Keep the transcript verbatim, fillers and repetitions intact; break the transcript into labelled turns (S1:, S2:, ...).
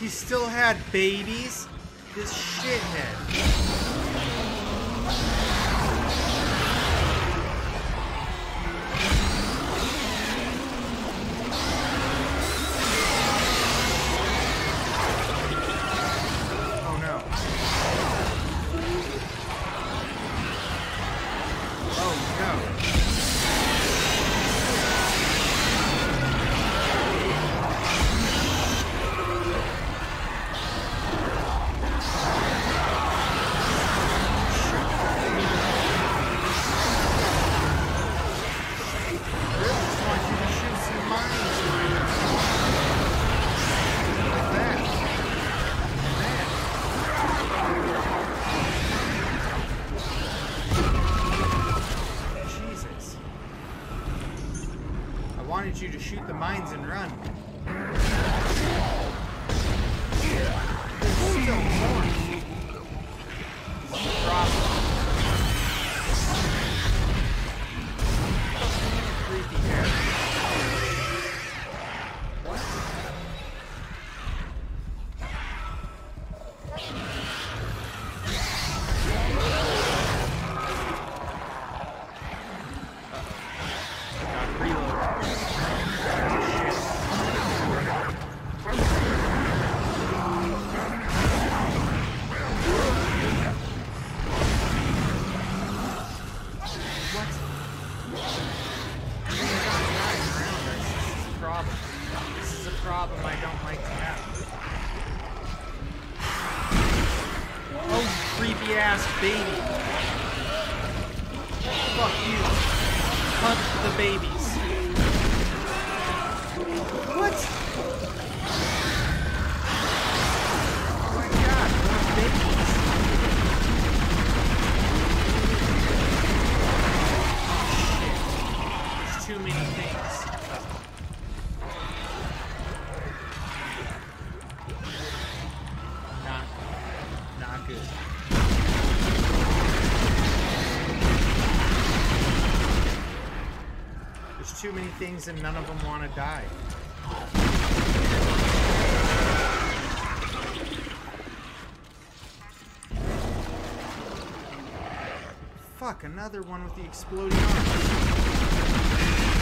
S1: He still had babies? This shithead. You to shoot the mines and run. There's still more. Problem. Creepy hair. What? Ass baby. Fuck you. Hunt the babies. What? Oh my god, more babies. Shit. There's too many things. Not, not good. There's too many things and none of them want to die. Fuck, another one with the exploding arms.